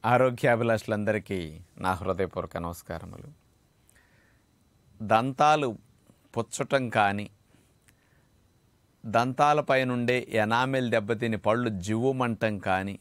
ఆరోగ్యాభిలాషులందరికీ నా హృదయపూర్వక నమస్కారములు. దంతాలు పుచ్చటం కానీ, దంతాలపై నుండే ఎనామిల్ దెబ్బతిని పళ్ళు జివ్వుమంటం కానీ,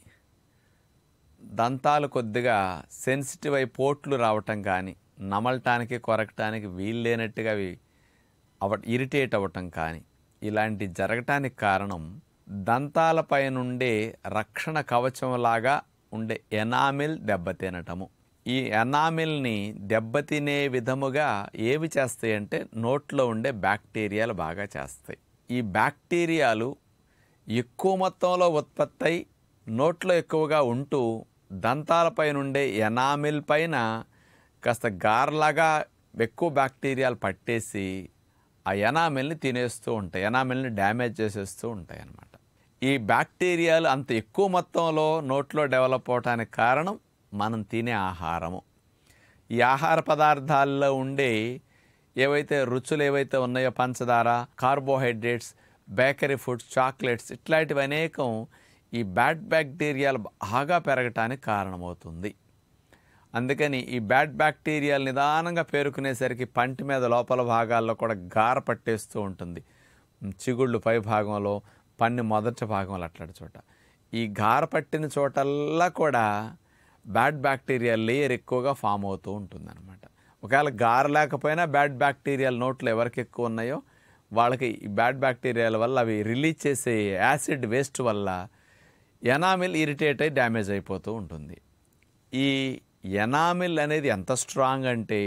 దంతాలు కొద్దిగా సెన్సిటివ్ అయి పోట్లు రావటం కానీ, నమలటానికి కొరకటానికి వీల్లేనట్టుగా ఇరిటేట్ అవ్వటం కానీ, ఇలాంటి జరగటానికి కారణం దంతాలపై నుండే రక్షణ కవచంలాగా ఉండే ఎనామిల్ దెబ్బతినటము. ఈ ఎనామిల్ని దెబ్బతినే విధముగా ఏవి చేస్తాయంటే నోట్లో ఉండే బ్యాక్టీరియాలు బాగా చేస్తాయి. ఈ బ్యాక్టీరియాలు ఎక్కువ మొత్తంలో ఉత్పత్తి అయి నోట్లో ఎక్కువగా ఉంటూ దంతాలపై నుండే ఎనామిల్ పైన కాస్త గార్లాగా ఎక్కువ బ్యాక్టీరియాలు పట్టేసి ఆ ఎనామిల్ని తినేస్తూ ఉంటాయి, ఎనామిల్ని డ్యామేజ్ చేసేస్తూ ఉంటాయి అన్నమాట. ఈ బ్యాక్టీరియాలు అంత ఎక్కువ మొత్తంలో నోట్లో డెవలప్ అవడానికి కారణం మనం తినే ఆహారము. ఈ ఆహార పదార్థాల్లో ఉండే ఏవైతే రుచులు ఏవైతే ఉన్నాయో, పంచదార, కార్బోహైడ్రేట్స్, బేకరీ ఫుడ్స్, చాక్లెట్స్, ఇట్లాంటివి అనేకం ఈ బ్యాడ్ బ్యాక్టీరియాలు బాగా పెరగటానికి కారణమవుతుంది. అందుకని ఈ బ్యాడ్ బ్యాక్టీరియాలు నిదానంగా పేరుకునేసరికి పంటి మీద లోపల భాగాల్లో కూడా గార పట్టేస్తూ ఉంటుంది. చిగుళ్ళు పై భాగంలో, పన్ను మొదటి భాగంలో అట్లాంటి చోట ఈ గార పట్టిన చోటల్లా కూడా బ్యాడ్ బ్యాక్టీరియా లేయర్ ఎక్కువగా ఫామ్ అవుతూ ఉంటుంది అనమాట. ఒకవేళ గార లేకపోయినా బ్యాడ్ బ్యాక్టీరియాలు నోట్లో ఎవరికి ఎక్కువ ఉన్నాయో వాళ్ళకి ఈ బ్యాడ్ బ్యాక్టీరియాల వల్ల అవి రిలీజ్ చేసే యాసిడ్ వేస్ట్ వల్ల ఎనామిల్ ఇరిటేట్ అయి డ్యామేజ్ అయిపోతూ ఉంటుంది. ఈ ఎనామిల్ అనేది ఎంత స్ట్రాంగ్ అంటే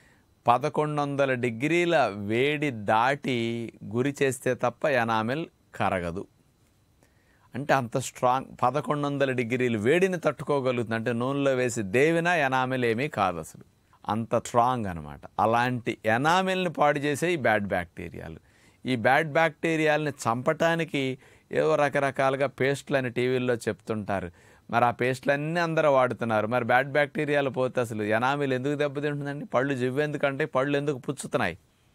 1100 డిగ్రీల వేడి దాటి గురి చేస్తే తప్ప ఎనామిల్ కరగదు. అంటే అంత స్ట్రాంగ్, 1100 డిగ్రీలు వేడిని తట్టుకోగలుగుతుంది. అంటే నూనెలో వేసి దేవినా ఎనామిల్ ఏమీ కాదు, అసలు అంత స్ట్రాంగ్ అనమాట. అలాంటి ఎనామిల్ని పాడు చేసే ఈ బ్యాడ్ బ్యాక్టీరియాలు. ఈ బ్యాడ్ బ్యాక్టీరియాలని చంపటానికి ఏదో రకరకాలుగా పేస్టులు అని టీవీల్లో చెప్తుంటారు. మరి ఆ పేస్టులన్నీ అందరూ వాడుతున్నారు. మరి బ్యాడ్ బ్యాక్టీరియాలు పోతే అసలు ఎనామిల్ ఎందుకు దెబ్బతింటుందండి? పళ్ళు జివ్వెందుకంటే పళ్ళు ఎందుకు పుచ్చుతున్నాయి?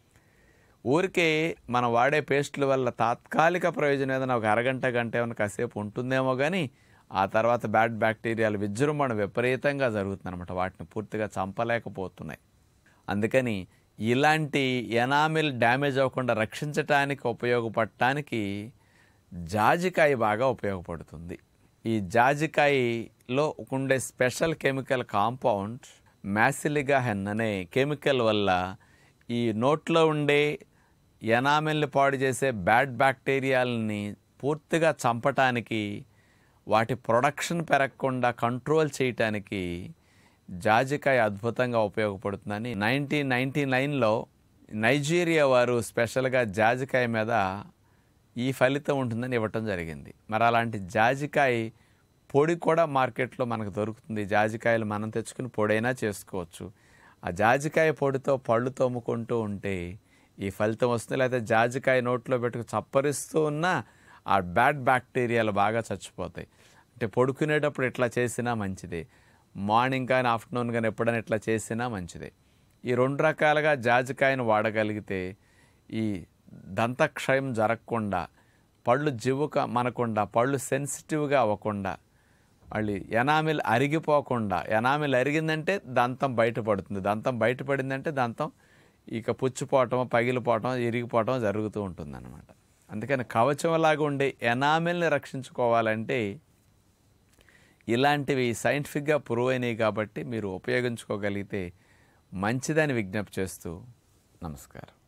ఊరికే మనం వాడే పేస్టుల వల్ల తాత్కాలిక ప్రయోజనం ఏదైనా ఒక అరగంట గంట ఏమైనా కాసేపు ఉంటుందేమో కానీ ఆ తర్వాత బ్యాడ్ బ్యాక్టీరియాలు విజృంభణ విపరీతంగా జరుగుతుంది అనమాట. వాటిని పూర్తిగా చంపలేకపోతున్నాయి. అందుకని ఇలాంటి ఎనామిల్ డ్యామేజ్ అవ్వకుండా రక్షించటానికి ఉపయోగపడటానికి జాజికాయ బాగా ఉపయోగపడుతుంది. ఈ జాజికాయలో ఉండే స్పెషల్ కెమికల్ కాంపౌండ్ మ్యాసిలిగాహెన్ అనే కెమికల్ వల్ల ఈ నోట్లో ఉండే ఎనామిల్ని పాడు చేసే బ్యాడ్ బ్యాక్టీరియాలని పూర్తిగా చంపటానికి, వాటి ప్రొడక్షన్ పెరగకుండా కంట్రోల్ చేయటానికి జాజికాయ అద్భుతంగా ఉపయోగపడుతుందని 1999లో నైజీరియా వారు స్పెషల్గా జాజికాయ మీద ఈ ఫలితం ఉంటుందని ఇవ్వటం జరిగింది. మరి అలాంటి జాజికాయ పొడి కూడా మార్కెట్లో మనకు దొరుకుతుంది. జాజికాయలు మనం తెచ్చుకుని పొడైనా చేసుకోవచ్చు. ఆ జాజికాయ పొడితో పళ్ళు తోముకుంటూ ఉంటే ఈ ఫలితం వస్తుంది. లేకపోతే జాజికాయ నోట్లో పెట్టుకు చప్పరిస్తూ ఉన్నా ఆ బ్యాడ్ బ్యాక్టీరియాలు బాగా చచ్చిపోతాయి. అంటే పడుకునేటప్పుడు ఇట్లా చేసినా మంచిదే, మార్నింగ్ కానీ ఆఫ్టర్నూన్ కానీ ఎప్పుడైనా ఇట్లా చేసినా మంచిదే. ఈ 2 రకాలుగా జాజికాయను వాడగలిగితే ఈ దంతక్షయం జరగకుండా, పళ్ళు మనకుండా, పళ్ళు సెన్సిటివ్గా అవ్వకుండా, మళ్ళీ ఎనామిల్ అరిగిపోకుండా, ఎనామిల్ అరిగిందంటే దంతం బయటపడుతుంది, దంతం బయటపడిందంటే దంతం ఇక పుచ్చిపోవటం, పగిలిపోవటం, ఇరిగిపోవటం జరుగుతూ ఉంటుందన్నమాట. అందుకని కవచంలాగా ఉండే ఎనామిల్ని రక్షించుకోవాలంటే ఇలాంటివి సైంటిఫిక్గా ప్రూవ్ అయినాయి కాబట్టి మీరు ఉపయోగించుకోగలిగితే మంచిదని విజ్ఞప్తి చేస్తూ నమస్కారం.